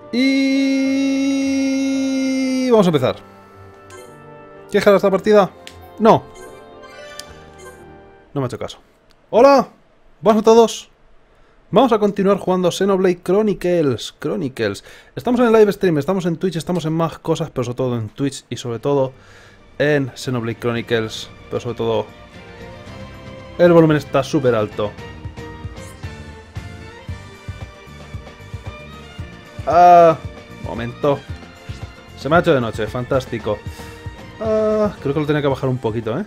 Y... vamos a empezar. ¿Quieres dejar esta partida? No. No me ha hecho caso. ¡Hola! ¡Buenas a todos! Vamos a continuar jugando Xenoblade Chronicles. Estamos en el live stream, estamos en Twitch, estamos en más cosas, pero sobre todo en Twitch y sobre todo en Xenoblade Chronicles. Pero sobre todo el volumen está súper alto. Momento. Se me ha hecho de noche, fantástico. Creo que lo tenía que bajar un poquito, ¿eh?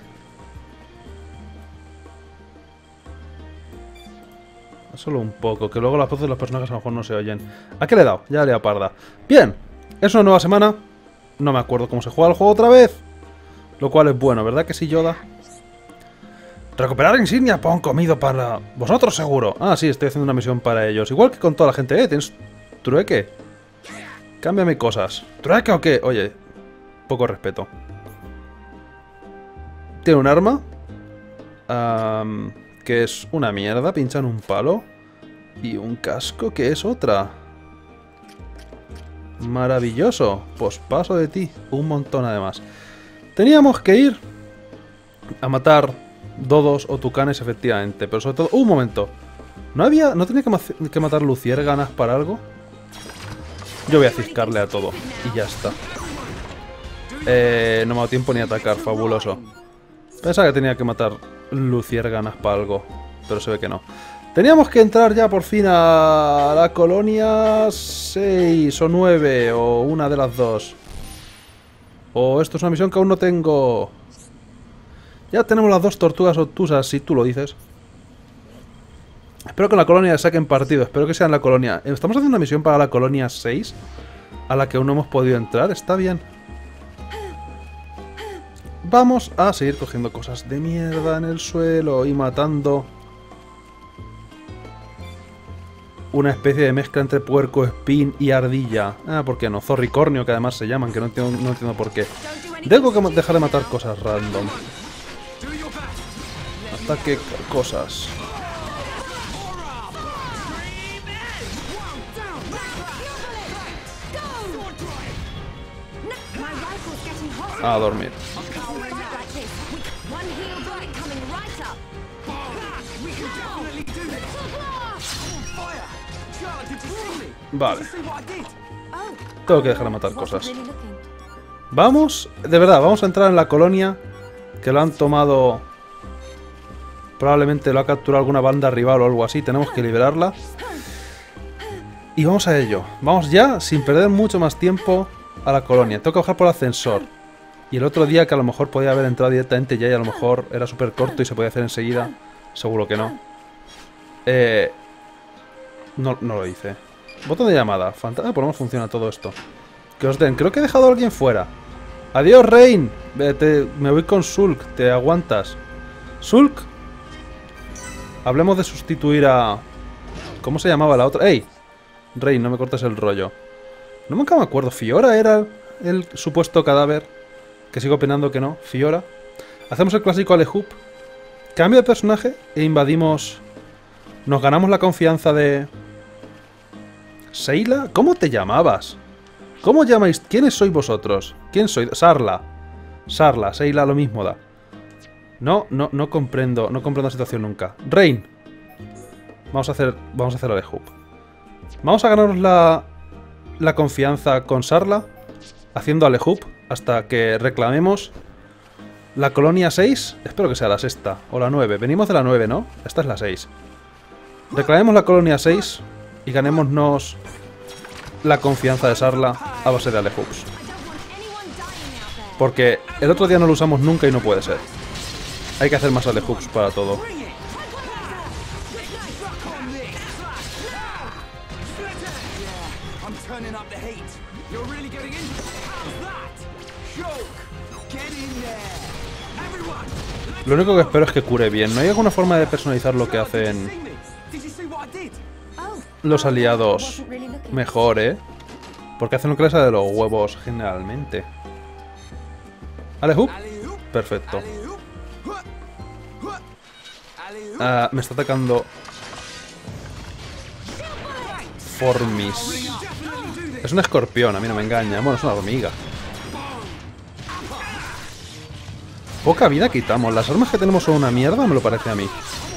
Solo un poco, que luego las voces de los personajes a lo mejor no se oyen. ¿A qué le he dado? Ya le he dado parda. Bien, es una nueva semana. No me acuerdo cómo se juega el juego otra vez. Lo cual es bueno, ¿verdad que sí, Yoda? Recuperar insignia, pon comido para vosotros seguro. Ah, sí, estoy haciendo una misión para ellos. Igual que con toda la gente, ¿tienes trueque? Cámbiame cosas. ¿Trueque o qué? Oye, poco respeto. Tiene un arma. Que es una mierda, pinchan un palo. Y un casco que es otra. Maravilloso. Pues paso de ti. Un montón además. Teníamos que ir a matar dodos o tucanes efectivamente. Pero sobre todo... un momento. ¿No tenía que matar luciérganas para algo? Yo voy a ciscarle a todo. Y ya está. No me ha dado tiempo ni a atacar. Fabuloso. Pensaba que tenía que matar luciérganas para algo. Pero se ve que no. Teníamos que entrar ya por fin a la colonia 6 o 9 o una de las dos. O esto es una misión que aún no tengo. Ya tenemos las dos tortugas obtusas, si tú lo dices. Espero que en la colonia saquen partido. Espero que sea en la colonia. Estamos haciendo una misión para la colonia 6. A la que aún no hemos podido entrar. Está bien. Vamos a seguir cogiendo cosas de mierda en el suelo y matando una especie de mezcla entre puerco espín y ardilla. ¿Por qué no? Zorricornio, que además se llaman, que no entiendo por qué. Tengo que dejar de matar cosas random. Ataque cosas. A dormir. Vale. Tengo que dejar de matar cosas. Vamos, de verdad, vamos a entrar en la colonia. Que lo han tomado. Probablemente lo ha capturado alguna banda rival o algo así. Tenemos que liberarla. Y vamos a ello. Vamos ya, sin perder mucho más tiempo, a la colonia. Tengo que bajar por el ascensor. Y el otro día que a lo mejor podía haber entrado directamente ya y a lo mejor era súper corto y se podía hacer enseguida. Seguro que no. No lo hice. Botón de llamada. Por lo menos funciona todo esto. Que os den. Creo que he dejado a alguien fuera. Adiós, Rain. Me voy con Shulk. Te aguantas. Shulk. Hablemos de sustituir a... ¿Cómo se llamaba la otra? ¡Ey! Rain, no me cortes el rollo. Nunca me acuerdo. ¿Fiora era el supuesto cadáver? Que sigo opinando que no. Fiora. Hacemos el clásico Alehoop. Cambio de personaje e invadimos... Nos ganamos la confianza de... ¿Seila? ¿Cómo te llamabas? ¿Cómo llamáis? ¿Quiénes sois vosotros? ¿Quién sois? Sarla. Sarla, Seila lo mismo da. No comprendo la situación nunca. Rain. Vamos a hacer Alehoop. Vamos a ganarnos la confianza con Sarla. Haciendo Alehoop hasta que reclamemos la colonia 6. Espero que sea la sexta o la 9. Venimos de la 9, ¿no? Esta es la 6. Reclamemos la colonia 6 y ganémonos la confianza de Sarla a base de Alehoops. Porque el otro día no lo usamos nunca y no puede ser. Hay que hacer más Alehoops para todo. Lo único que espero es que cure bien. ¿No hay alguna forma de personalizar lo que hacen los aliados mejor, Porque hacen lo que les sale de los huevos generalmente. Alehoop. Perfecto. Me está atacando Formis. Es un escorpión, a mí no me engaña. Bueno, es una hormiga. Poca vida quitamos. Las armas que tenemos son una mierda, me lo parece a mí.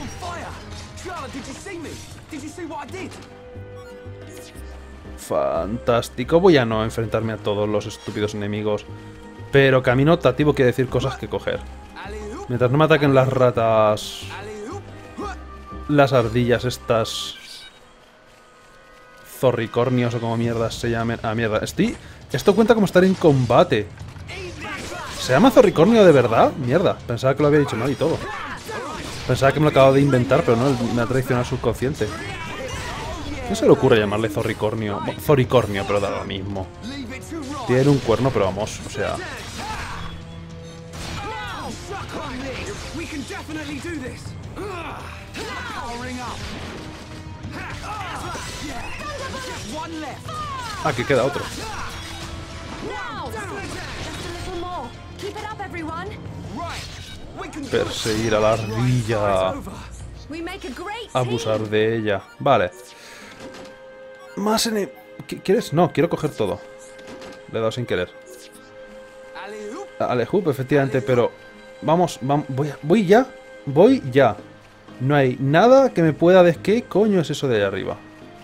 Fantástico. Voy a no enfrentarme a todos los estúpidos enemigos. Pero camino optativo quiere decir cosas que coger. Mientras no me ataquen las ratas... Las ardillas estas... Zorricornios o como mierdas se llamen. Ah, mierda. Esto cuenta como estar en combate. ¿Se llama zorricornio de verdad? Mierda. Pensaba que lo había dicho mal y todo. Pensaba que me lo acabo de inventar, pero no, me ha traicionado el subconsciente. ¿Qué se le ocurre llamarle zorricornio? Bueno, zoricornio, pero da lo mismo. Tiene un cuerno, pero vamos, o sea... Aquí queda otro. Perseguir a la ardilla. Abusar de ella. Vale. Más ¿Quieres? No, quiero coger todo. Le he dado sin querer. Alejup, efectivamente, pero... Vamos, voy ya. Voy ya. No hay nada que me pueda... ¿Qué coño es eso de ahí arriba?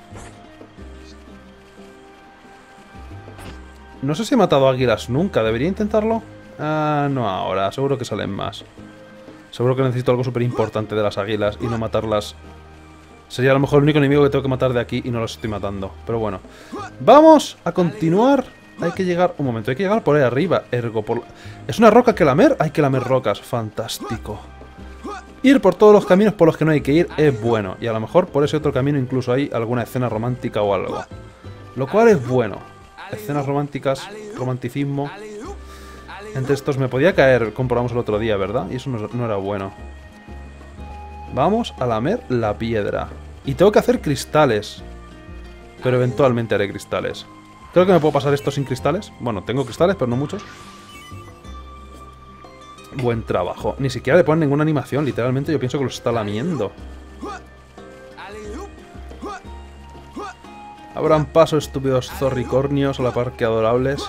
No sé si he matado águilas nunca. ¿Debería intentarlo? Ah, no ahora. Seguro que salen más. Seguro que necesito algo súper importante de las águilas y no matarlas. Sería a lo mejor el único enemigo que tengo que matar de aquí y no los estoy matando. Pero bueno. Vamos a continuar. Hay que llegar... Un momento, hay que llegar por ahí arriba. Ergo, por... ¿Es una roca que lamer? Hay que lamer rocas. Fantástico. Ir por todos los caminos por los que no hay que ir es bueno. Y a lo mejor por ese otro camino incluso hay alguna escena romántica o algo. Lo cual es bueno. Escenas románticas, romanticismo. Entre estos me podía caer, comprobamos el otro día, ¿verdad? Y eso no era bueno. Vamos a lamer la piedra. Y tengo que hacer cristales. Pero eventualmente haré cristales. Creo que me puedo pasar esto sin cristales. Bueno, tengo cristales, pero no muchos. Buen trabajo. Ni siquiera le ponen ninguna animación. Literalmente yo pienso que los está lamiendo. Abran paso, estúpidos zorricornios a la par que adorables.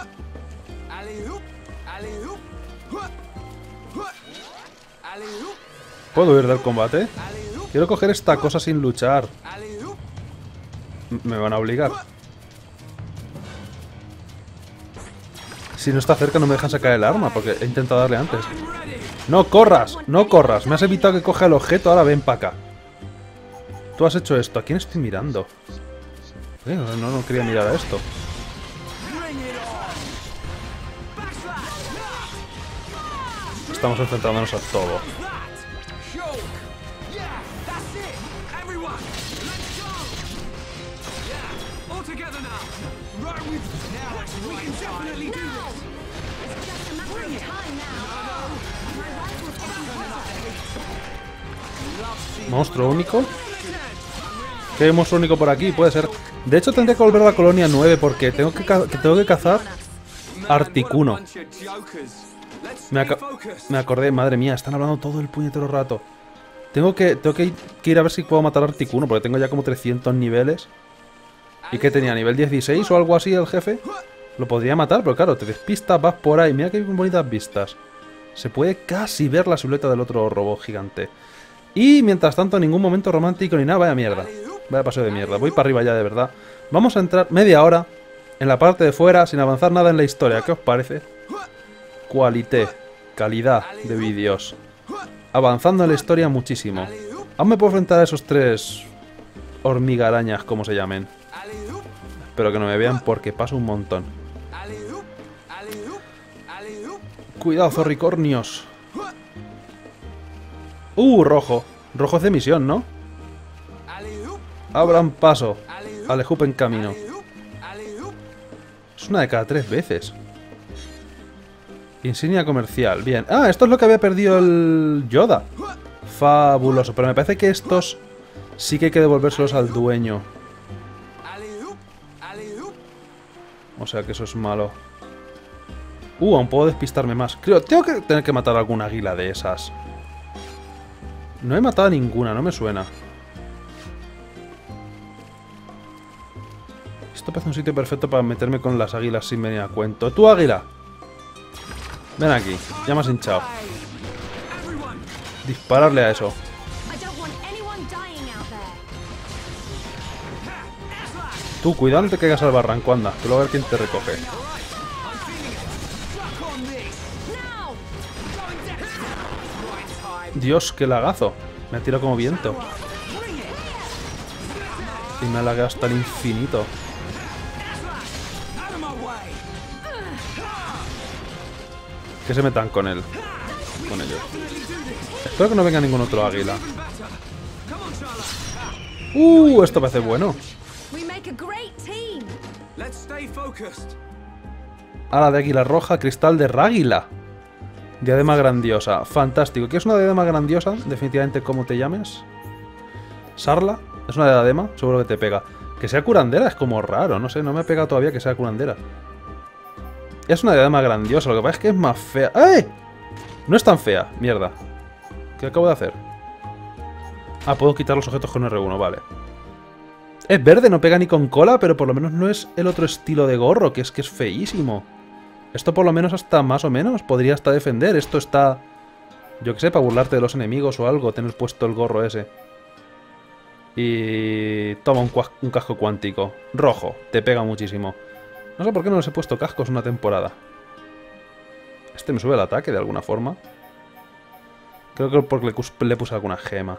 ¿Puedo huir del combate? Quiero coger esta cosa sin luchar. Me van a obligar. Si no está cerca no me dejan sacar el arma, porque he intentado darle antes. ¡No corras! ¡No corras! Me has evitado que coja el objeto, ahora ven para acá. Tú has hecho esto. ¿A quién estoy mirando? No quería mirar a esto. Estamos enfrentándonos a todo. ¿Monstruo único? ¿Qué hay monstruo único por aquí? Puede ser. De hecho tendré que volver a la colonia 9 porque tengo que cazar Articuno. Me acordé, madre mía, están hablando todo el puñetero rato. Tengo que ir a ver si puedo matar a Articuno porque tengo ya como 300 niveles. ¿Y qué tenía? ¿Nivel 16 o algo así el jefe? Lo podría matar, pero claro, te despistas, vas por ahí. Mira qué bonitas vistas. Se puede casi ver la silueta del otro robot gigante. Y mientras tanto, en ningún momento romántico ni nada. Vaya mierda. Vaya paseo de mierda. Voy para arriba ya, de verdad. Vamos a entrar media hora en la parte de fuera sin avanzar nada en la historia. ¿Qué os parece? Qualité. Calidad de vídeos. Avanzando en la historia muchísimo. Aún me puedo enfrentar a esos tres hormiga arañas, como se llamen. Espero que no me vean porque paso un montón. Cuidado, zorricornios. Rojo. Rojo es de misión, ¿no? Abran paso. Alejup en camino. Es una de cada 3 veces. Insignia comercial. Bien. Ah, esto es lo que había perdido el Yoda. Fabuloso. Pero me parece que estos sí que hay que devolvérselos al dueño. O sea que eso es malo. Aún puedo despistarme más. Creo, tengo que tener que matar alguna águila de esas. No he matado a ninguna, no me suena. Esto parece un sitio perfecto para meterme con las águilas sin venir a cuento. ¡Tú, águila! Ven aquí, ya me has hinchado. Dispararle a eso. Tú, cuidado, no te caigas al barranco, anda. Que luego a ver quién te recoge. Dios, qué lagazo. Me ha tirado como viento. Y me ha lagado hasta el infinito. Que se metan con él. Con ellos. Espero que no venga ningún otro águila. Esto parece bueno. Ala de águila roja, cristal de ráguila. Diadema grandiosa. Fantástico. ¿Qué es una diadema grandiosa? Definitivamente, ¿cómo te llames? ¿Sarla? ¿Es una diadema? Seguro que te pega. Que sea curandera es como raro. No sé, no me ha pegado todavía que sea curandera. Es una diadema grandiosa. Lo que pasa es que es más fea. ¡Eh! No es tan fea. Mierda. ¿Qué acabo de hacer? Ah, puedo quitar los objetos con R1. Vale. Es verde, no pega ni con cola, pero por lo menos no es el otro estilo de gorro, que es feísimo. Esto por lo menos hasta más o menos podría hasta defender. Esto está... Yo que sé, para burlarte de los enemigos o algo, tener puesto el gorro ese. Y... Toma un casco cuántico. Rojo, te pega muchísimo. No sé por qué no les he puesto cascos una temporada. Este me sube el ataque de alguna forma. Creo que porque le puse alguna gema.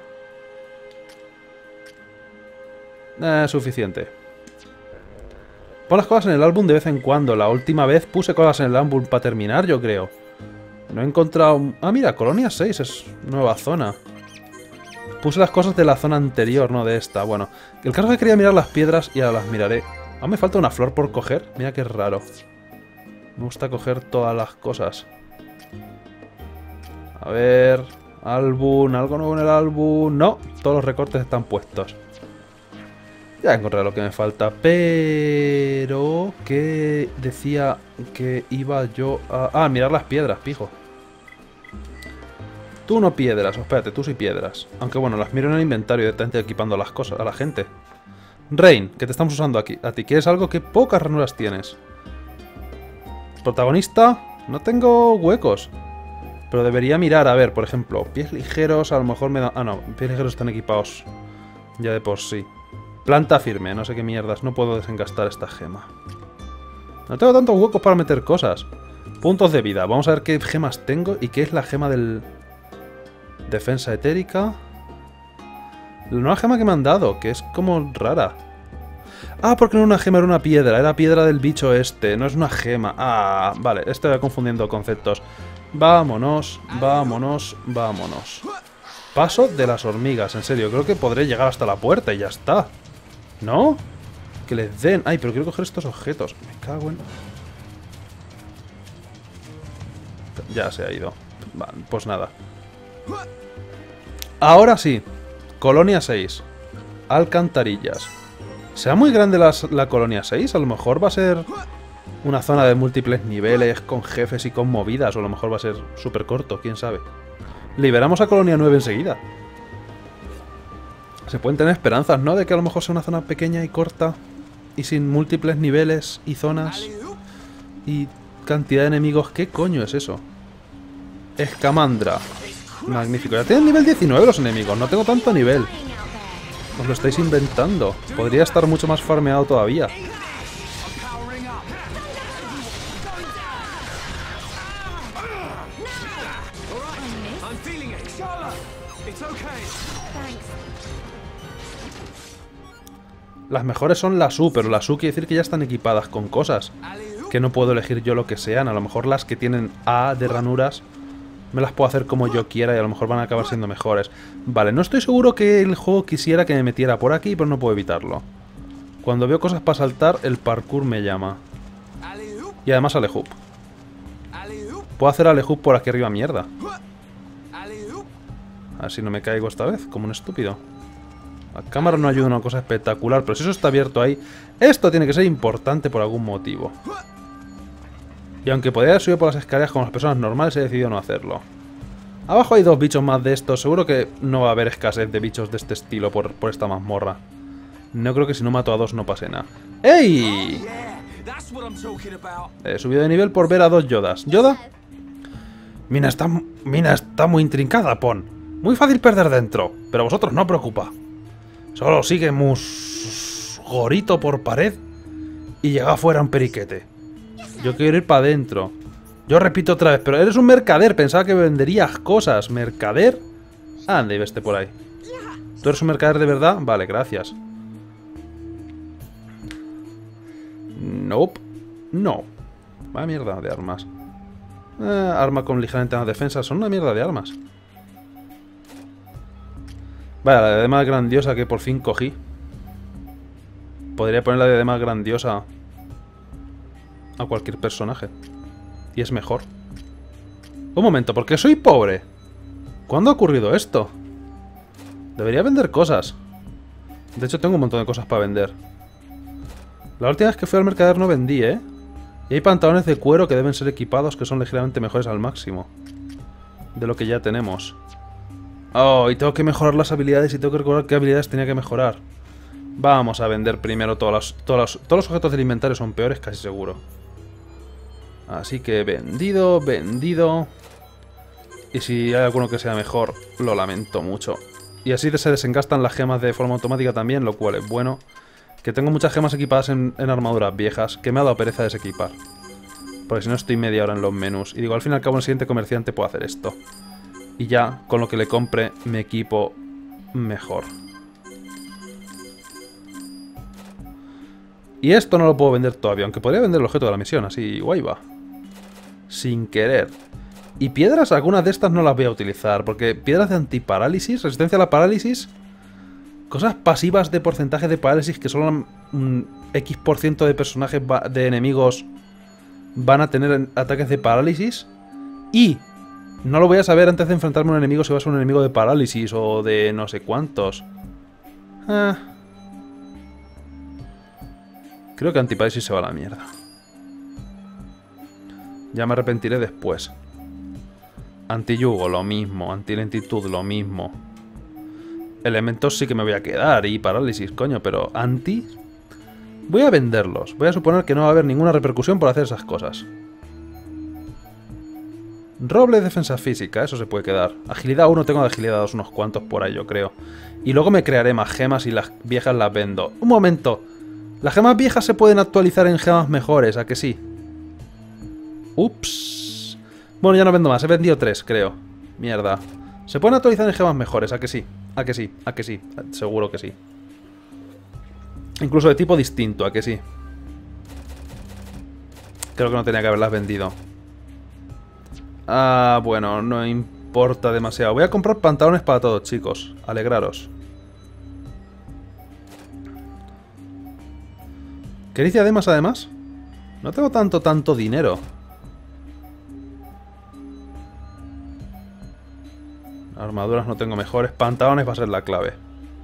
Suficiente. Pon las cosas en el álbum de vez en cuando. La última vez puse cosas en el álbum para terminar, yo creo. No he encontrado... Ah, mira, Colonia 6 es nueva zona. Puse las cosas de la zona anterior, no de esta. Bueno, el caso es que quería mirar las piedras y ahora las miraré. Aún me falta una flor por coger. Mira qué raro. Me gusta coger todas las cosas. A ver... Álbum, algo nuevo en el álbum... No, todos los recortes están puestos. Ya encontré lo que me falta, pero... ¿Qué decía que iba yo a...? Ah, mirar las piedras, pijo. Tú no piedras, espérate, tú sí piedras. Aunque bueno, las miro en el inventario directamente equipando las cosas a la gente. Rain, que te estamos usando aquí. A ti, que es algo que pocas ranuras tienes. Protagonista, no tengo huecos. Pero debería mirar, a ver, por ejemplo, pies ligeros, a lo mejor me da... Ah, no, pies ligeros están equipados ya de por sí. Planta firme, no sé qué mierdas, no puedo desengastar esta gema. No tengo tantos huecos para meter cosas. Puntos de vida, vamos a ver qué gemas tengo y qué es la gema del... Defensa etérica. La nueva gema que me han dado, que es como rara. Ah, porque no era una gema, era una piedra del bicho este, no es una gema. Ah, vale, estoy confundiendo conceptos. Vámonos, vámonos, vámonos. Paso de las hormigas, en serio, creo que podré llegar hasta la puerta y ya está. ¿No? Que les den... Ay, pero quiero coger estos objetos. Me cago en... Ya se ha ido. Vale, pues nada. Ahora sí. Colonia 6. Alcantarillas. ¿Será muy grande la Colonia 6? A lo mejor va a ser una zona de múltiples niveles, con jefes y con movidas. O a lo mejor va a ser súper corto, quién sabe. Liberamos a Colonia 9 enseguida. Se pueden tener esperanzas, ¿no? De que a lo mejor sea una zona pequeña y corta. Y sin múltiples niveles y zonas. Y cantidad de enemigos. ¿Qué coño es eso? Escamandra. Magnífico. Ya tienen nivel 19 los enemigos. No tengo tanto nivel. Os lo estáis inventando. Podría estar mucho más farmeado todavía. Las mejores son las U, pero las U quiere decir que ya están equipadas con cosas. Que no puedo elegir yo lo que sean. A lo mejor las que tienen A de ranuras me las puedo hacer como yo quiera y a lo mejor van a acabar siendo mejores. Vale, no estoy seguro que el juego quisiera que me metiera por aquí, pero no puedo evitarlo. Cuando veo cosas para saltar, el parkour me llama. Y además alehoop. Puedo hacer alehoop por aquí arriba, mierda. A ver si no me caigo esta vez, como un estúpido. La cámara no ayuda a una cosa espectacular, pero si eso está abierto ahí, esto tiene que ser importante por algún motivo. Y aunque podría haber subido por las escaleras como las personas normales, he decidido no hacerlo. Abajo hay dos bichos más de estos, seguro que no va a haber escasez de bichos de este estilo por esta mazmorra. No creo que si no mato a dos no pase nada. ¡Ey! He subido de nivel por ver a 2 Yodas. ¿Yoda? Mina está muy intrincada, Pon. Muy fácil perder dentro, pero vosotros no preocupa. Solo sigue gorito por pared y llega afuera un periquete. Yo quiero ir para adentro. Yo repito otra vez, pero eres un mercader. Pensaba que venderías cosas. ¿Mercader? Anda y veste por ahí. ¿Tú eres un mercader de verdad? Vale, gracias. Nope. No. Vaya mierda de armas. Arma con ligeramente más defensa. Son una mierda de armas. Vaya, la diadema grandiosa que por fin cogí. Podría poner la diadema grandiosa a cualquier personaje. Y es mejor. Un momento, ¿por qué soy pobre? ¿Cuándo ha ocurrido esto? Debería vender cosas. De hecho, tengo un montón de cosas para vender. La última vez que fui al mercader no vendí, ¿eh? Y hay pantalones de cuero que deben ser equipados que son ligeramente mejores al máximo de lo que ya tenemos. Oh, y tengo que mejorar las habilidades y tengo que recordar qué habilidades tenía que mejorar. Vamos a vender primero todos los objetos del inventario son peores, casi seguro. Así que vendido, vendido. Y si hay alguno que sea mejor, lo lamento mucho. Y así se desengastan las gemas de forma automática también, lo cual es bueno. Que tengo muchas gemas equipadas en armaduras viejas, que me ha dado pereza desequipar. Porque si no estoy media hora en los menús. Y digo, al fin y al cabo el siguiente comerciante puede hacer esto. Y ya, con lo que le compre, me equipo mejor. Y esto no lo puedo vender todavía, aunque podría vender el objeto de la misión, así guay va. Sin querer. Y piedras, algunas de estas no las voy a utilizar, porque piedras de antiparálisis, resistencia a la parálisis, cosas pasivas de porcentaje de parálisis que solo un X% de personajes de enemigos van a tener ataques de parálisis. Y no lo voy a saber antes de enfrentarme a un enemigo si va a ser un enemigo de parálisis o de no sé cuántos. Creo que antiparálisis se va a la mierda. Ya me arrepentiré después. Antiyugo, lo mismo. Antilentitud, lo mismo. Elementos sí que me voy a quedar. Y parálisis, coño, pero anti... Voy a venderlos. Voy a suponer que no va a haber ninguna repercusión por hacer esas cosas. Roble de defensa física, eso se puede quedar. Agilidad 1, tengo de agilidad 2 unos cuantos por ahí, yo creo. Y luego me crearé más gemas y las viejas las vendo. ¡Un momento! Las gemas viejas se pueden actualizar en gemas mejores, ¿a que sí? Ups. Bueno, ya no vendo más, he vendido 3, creo. Mierda. Se pueden actualizar en gemas mejores, ¿a que sí? ¿A que sí? ¿A que sí? Seguro que sí. Incluso de tipo distinto, ¿a que sí? Creo que no tenía que haberlas vendido. Ah, bueno, no importa demasiado. Voy a comprar pantalones para todos, chicos. Alegraros. ¿Queréis diademas además? No tengo tanto dinero. Armaduras no tengo mejores. Pantalones va a ser la clave.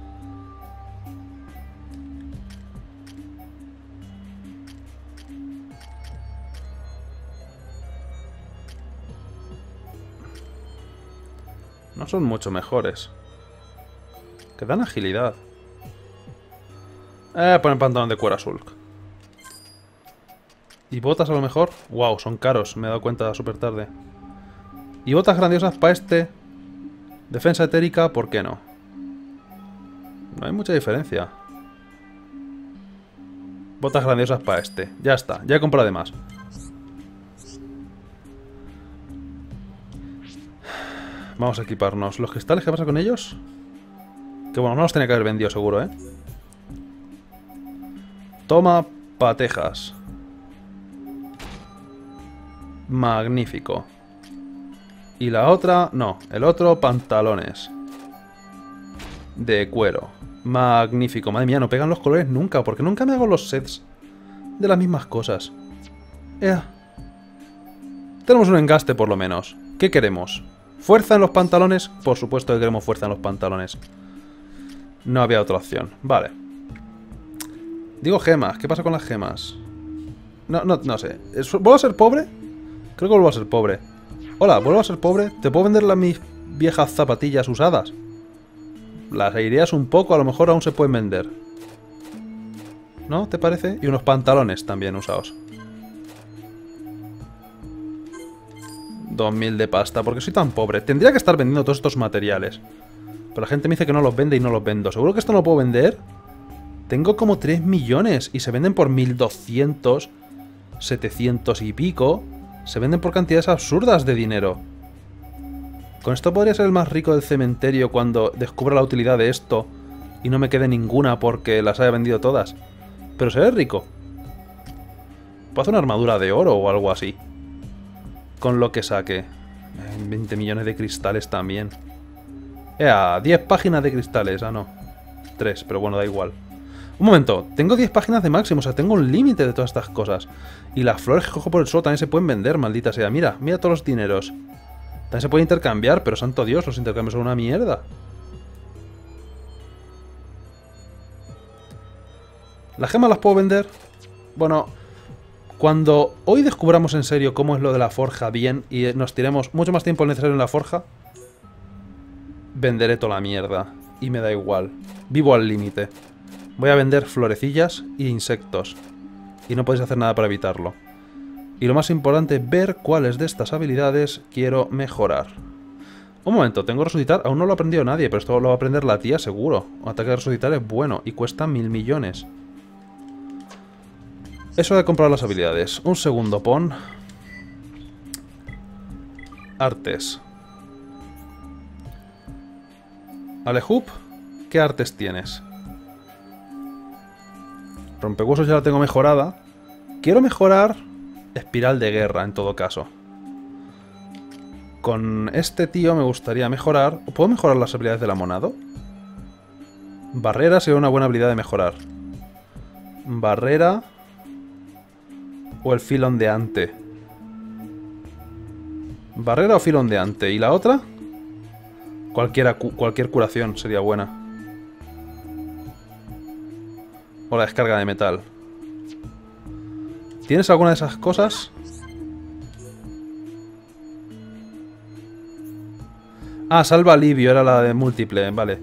No son mucho mejores. Que dan agilidad. Poner pantalón de cuero azul. ¿Y botas a lo mejor? Wow, son caros. Me he dado cuenta súper tarde. ¿Y botas grandiosas para este? Defensa etérica, ¿por qué no? No hay mucha diferencia. Botas grandiosas para este. Ya está, ya he comprado de más. Vamos a equiparnos. ¿Los cristales qué pasa con ellos? Que bueno, no los tenía que haber vendido seguro, ¿eh? Toma patejas. Magnífico. Y la otra, no, el otro pantalones de cuero. Magnífico. Madre mía, no pegan los colores nunca, porque nunca me hago los sets de las mismas cosas. Tenemos un engaste por lo menos. ¿Qué queremos? ¿Fuerza en los pantalones? Por supuesto que queremos fuerza en los pantalones. No había otra opción. Vale. Digo gemas. ¿Qué pasa con las gemas? No sé. ¿Vuelvo a ser pobre? Creo que vuelvo a ser pobre. Hola, ¿vuelvo a ser pobre? ¿Te puedo vender mis viejas zapatillas usadas? Las aireas un poco, a lo mejor aún se pueden vender. ¿no? ¿Te parece? Y unos pantalones también usados. 2000 de pasta, porque soy tan pobre. Tendría que estar vendiendo todos estos materiales. Pero la gente me dice que no los vende y no los vendo. ¿Seguro que esto no lo puedo vender? Tengo como 3 millones y se venden por 1200, 700 y pico. Se venden por cantidades absurdas de dinero. Con esto podría ser el más rico del cementerio cuando descubra la utilidad de esto y no me quede ninguna porque las haya vendido todas. Pero seré rico. Puedo hacer una armadura de oro o algo así. Con lo que saque. 20 millones de cristales también. 10 páginas de cristales. Ah, no. 3, pero bueno, da igual. Un momento. Tengo 10 páginas de máximo. O sea, tengo un límite de todas estas cosas. Y las flores que cojo por el suelo también se pueden vender, maldita sea. Mira, mira todos los dineros. También se puede intercambiar, pero santo Dios, los intercambios son una mierda. ¿Las gemas las puedo vender? Bueno, cuando hoy descubramos en serio cómo es lo de la forja bien y nos tiremos mucho más tiempo necesario en la forja, venderé toda la mierda. Y me da igual. Vivo al límite. Voy a vender florecillas e insectos. Y no podéis hacer nada para evitarlo. Y lo más importante, ver cuáles de estas habilidades quiero mejorar. Un momento, tengo resucitar. Aún no lo ha aprendido nadie, pero esto lo va a aprender la tía seguro. Un ataque de resucitar es bueno y cuesta 1000 millones. Eso de comprar las habilidades. Un segundo, pon. Artes. Alejup, ¿qué artes tienes? Rompehuesos ya la tengo mejorada. Quiero mejorar espiral de guerra, en todo caso. Con este tío me gustaría mejorar... ¿Puedo mejorar las habilidades del amonado? Barrera sería una buena habilidad de mejorar. Barrera... o el filo ondeante. Barrera o filo ondeante. ¿Y la otra? Cualquier curación sería buena. O la descarga de metal. ¿Tienes alguna de esas cosas? Ah, salva alivio, era la de múltiple, vale.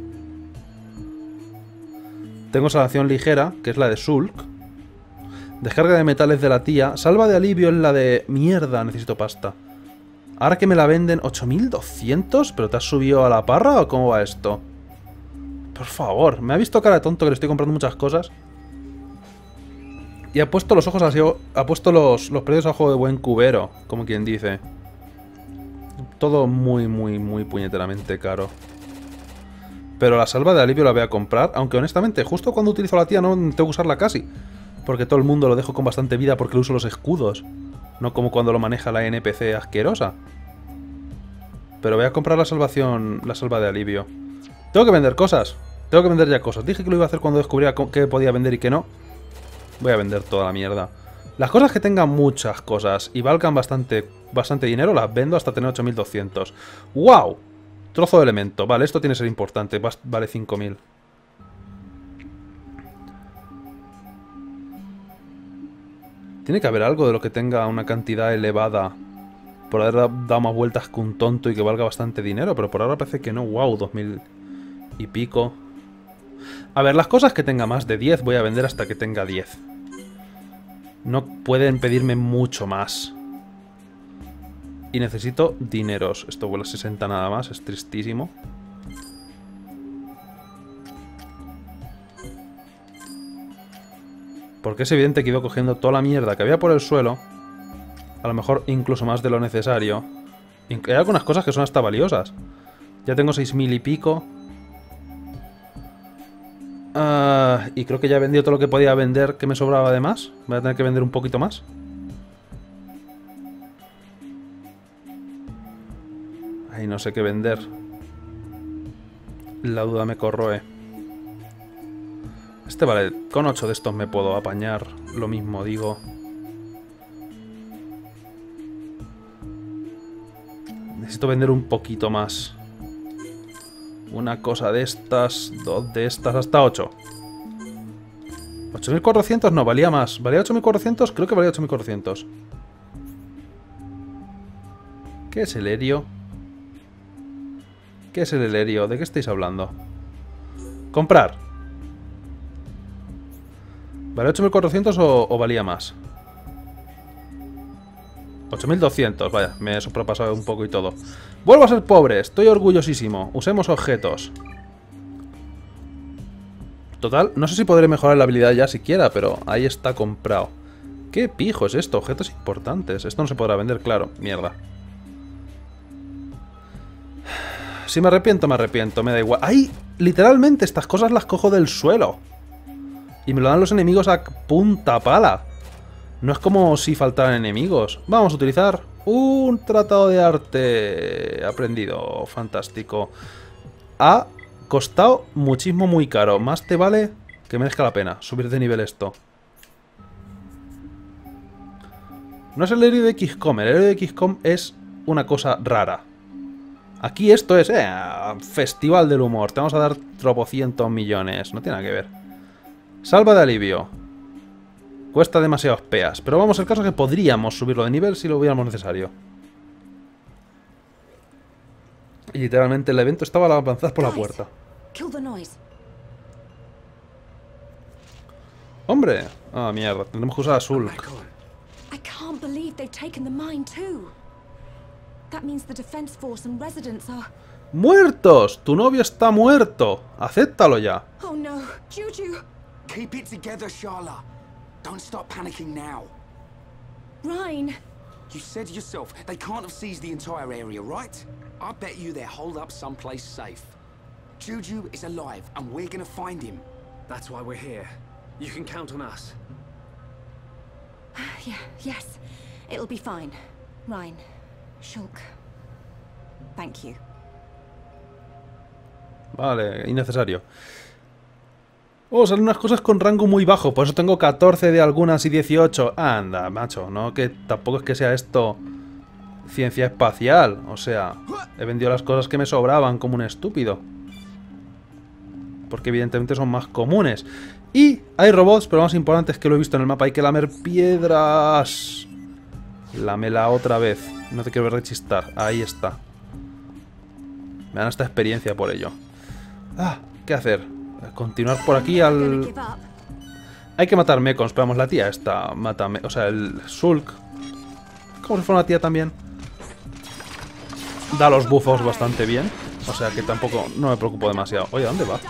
Tengo salvación ligera, que es la de Shulk. Descarga de metales de la tía. Salva de alivio es la de... Mierda, necesito pasta. Ahora que me la venden 8200, ¿pero te has subido a la parra o cómo va esto? Por favor, me ha visto cara de tonto que le estoy comprando muchas cosas. Y ha puesto los ojos así, ha puesto los precios a juego de buen cubero, como quien dice. Todo muy, muy, muy puñeteramente caro. Pero la salva de alivio la voy a comprar, aunque honestamente, justo cuando utilizo a la tía no tengo que usarla casi. Porque todo el mundo lo dejo con bastante vida porque le uso los escudos. No como cuando lo maneja la NPC asquerosa. Pero voy a comprar la salva de alivio. Tengo que vender cosas. Tengo que vender ya cosas. Dije que lo iba a hacer cuando descubría qué podía vender y qué no. Voy a vender toda la mierda. Las cosas que tengan muchas cosas y valgan bastante dinero, las vendo hasta tener 8200. ¡Wow! Trozo de elemento. Vale, esto tiene que ser importante. Vale 5000. Tiene que haber algo de lo que tenga una cantidad elevada por haber dado más vueltas que un tonto y que valga bastante dinero, pero por ahora parece que no. ¡Wow! 2000 y pico. A ver, las cosas que tenga más de 10 voy a vender hasta que tenga 10. No pueden pedirme mucho más. Y necesito dineros. Esto vuela a 60 nada más, es tristísimo. Porque es evidente que iba cogiendo toda la mierda que había por el suelo. A lo mejor incluso más de lo necesario. Hay algunas cosas que son hasta valiosas. Ya tengo 6000 y pico. Y creo que ya he vendido todo lo que podía vender que me sobraba de más. Voy a tener que vender un poquito más. Ay, no sé qué vender. La duda me corroe. Vale, con 8 de estos me puedo apañar. Lo mismo digo. Necesito vender un poquito más. Una cosa de estas, 2 de estas, hasta 8. 8400 no, valía más. ¿Valía 8400? Creo que valía 8400. ¿Qué es el herio? ¿Qué es el helerio? ¿De qué estáis hablando? Comprar. ¿Vale 8.400 o valía más? 8.200, vaya, me he sobrepasado un poco y todo. Vuelvo a ser pobre, estoy orgullosísimo. Usemos objetos. Total, no sé si podré mejorar la habilidad ya siquiera, pero ahí está comprado. ¿Qué pijo es esto? Objetos importantes. Esto no se podrá vender, claro. Mierda. Si me arrepiento, me da igual. ¡Ay! Literalmente estas cosas las cojo del suelo. Y me lo dan los enemigos a punta pala. No es como si faltaran enemigos. Vamos a utilizar un tratado de arte aprendido. Fantástico. Ha costado muchísimo, muy caro. Más te vale que merezca la pena subir de nivel esto. No es el héroe de XCOM. El héroe de XCOM es una cosa rara. Aquí esto es festival del humor. Te vamos a dar tropocientos millones. No tiene nada que ver. Salva de alivio. Cuesta demasiados peas. Pero vamos, el caso es que podríamos subirlo de nivel si lo hubiéramos necesario. Y literalmente el evento estaba a avanzar por la puerta. ¡Hombre! Ah, mierda. Tendremos que usar a Sulk. I can't believe they've taken the mine too. That means the defense force and residents are... ¡Muertos! ¡Tu novio está muerto! ¡Acéptalo ya! Oh no, Juju! Keep it together, Sharla. Don't start panicking now. Ryan! You said yourself they can't have seized the entire area, right? I bet you they're holed up someplace safe. Juju is alive, and we're gonna find him. That's why we're here. You can count on us. Yeah, yes. It'll be fine. Ryan. Shulk. Thank you. Vale, innecesario. Oh, salen unas cosas con rango muy bajo. Por eso tengo 14 de algunas y 18. Anda, macho, no, que tampoco es que sea esto ciencia espacial. O sea, he vendido las cosas que me sobraban como un estúpido. Porque evidentemente son más comunes. Y hay robots, pero lo más importante es que lo he visto en el mapa. Hay que lamer piedras. Lámela otra vez. No te quiero ver rechistar. Ahí está. Me dan esta experiencia por ello. Ah, ¿qué hacer? Continuar por aquí al... Hay que matar mecons. Esperamos, la tía esta mata... O sea, el Sulk. Como si fuera una tía también. Da los buffos bastante bien. O sea que tampoco... No me preocupo demasiado. Oye, ¿a dónde va?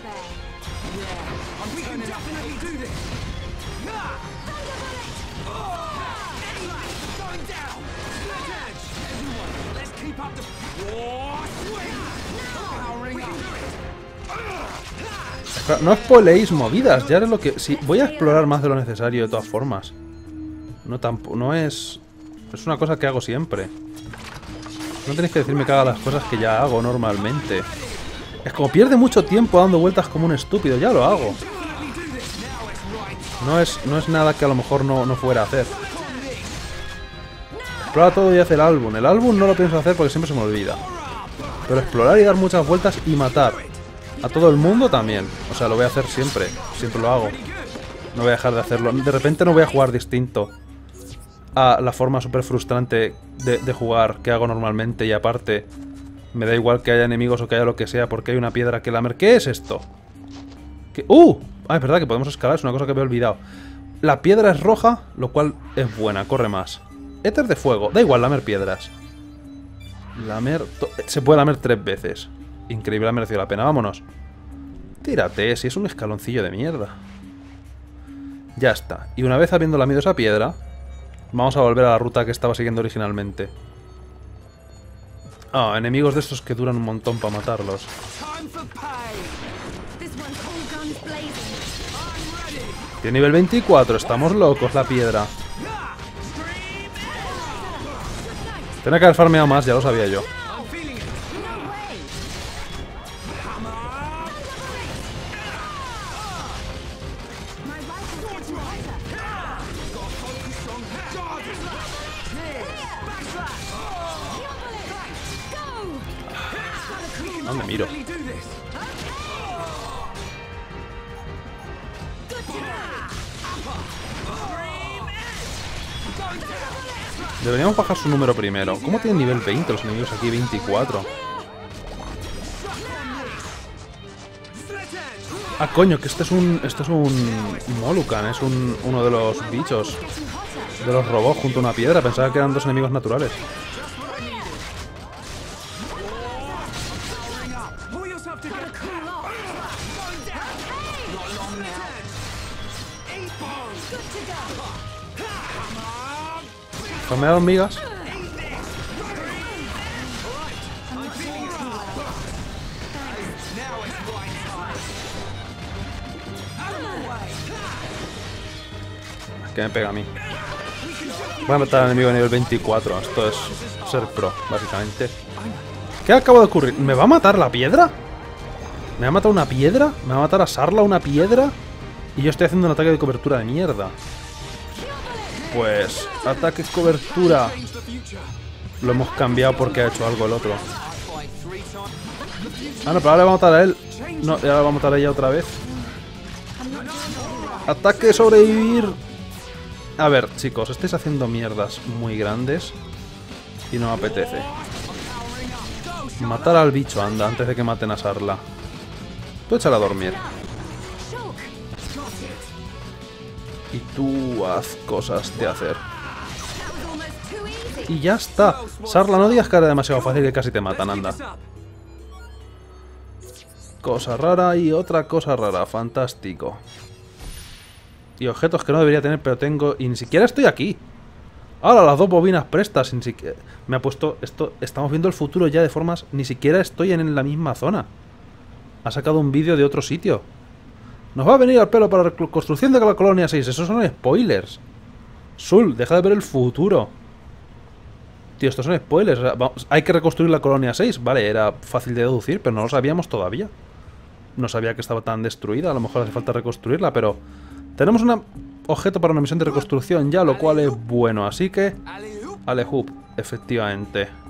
No spoileéis movidas, ya es lo que... Sí, voy a explorar más de lo necesario de todas formas. No es... Es una cosa que hago siempre. No tenéis que decirme que haga las cosas que ya hago normalmente. Es como pierde mucho tiempo dando vueltas como un estúpido, ya lo hago. No es nada que a lo mejor no fuera a hacer. Explora todo y hace el álbum. El álbum no lo pienso hacer porque siempre se me olvida. Pero explorar y dar muchas vueltas y matar a todo el mundo también. O sea, lo voy a hacer siempre. Siempre lo hago. No voy a dejar de hacerlo. De repente no voy a jugar distinto a la forma súper frustrante de jugar que hago normalmente. Y aparte, me da igual que haya enemigos o que haya lo que sea, porque hay una piedra que lamer. ¿Qué es esto? ¿Qué? Ah, es verdad que podemos escalar. Es una cosa que me he olvidado. La piedra es roja, lo cual es buena. Corre más. Éter de fuego. Da igual, lamer piedras. Se puede lamer 3 veces. Increíble, ha merecido la pena. Vámonos. Tírate, si es un escaloncillo de mierda. Ya está. Y una vez habiendo lamido esa piedra, vamos a volver a la ruta que estaba siguiendo originalmente. Ah, enemigos de estos que duran un montón para matarlos. Tiene nivel 24, estamos locos la piedra. Tenía que haber farmeado más, ya lo sabía yo. ¿Dónde miro? Deberíamos bajar su número primero. ¿Cómo tienen nivel 20 los enemigos aquí? 24. Ah, coño, que esto es un Molucan, es uno de los bichos, de los robots junto a una piedra. Pensaba que eran dos enemigos naturales. Pull yourself together. ¿Farmear hormigas? Que me pega a mí. Voy a matar al enemigo a nivel 24. Esto es ser pro, básicamente. ¿Qué acaba de ocurrir? ¿Me va a matar la piedra? ¿Me va a matar una piedra? ¿Me va a matar a Sarla una piedra? Y yo estoy haciendo un ataque de cobertura de mierda. Pues... ataque cobertura. Lo hemos cambiado porque ha hecho algo el otro. Ah, no, pero ahora le va a matar a él. No, ahora le va a matar a ella otra vez. Ataque sobrevivir. A ver, chicos, estáis haciendo mierdas muy grandes y no me apetece. Matar al bicho, anda, antes de que maten a Sarla. Tú échala a dormir. Y tú haz cosas de hacer. Y ya está. Sarla, no digas que era demasiado fácil, que casi te matan, anda. Cosa rara y otra cosa rara, fantástico. Y objetos que no debería tener, pero tengo... Y ni siquiera estoy aquí. Ahora las dos bobinas prestas. Ni siquiera... Me ha puesto... Esto... Estamos viendo el futuro ya de formas... Ni siquiera estoy en la misma zona. Ha sacado un vídeo de otro sitio. Nos va a venir al pelo para la construcción de la colonia 6. Esos son spoilers. Sul, deja de ver el futuro. Tío, estos son spoilers. Hay que reconstruir la colonia 6. Vale, era fácil de deducir, pero no lo sabíamos todavía. No sabía que estaba tan destruida. A lo mejor hace falta reconstruirla, pero... Tenemos un objeto para una misión de reconstrucción ya, lo cual es bueno. Así que... Alejup, efectivamente.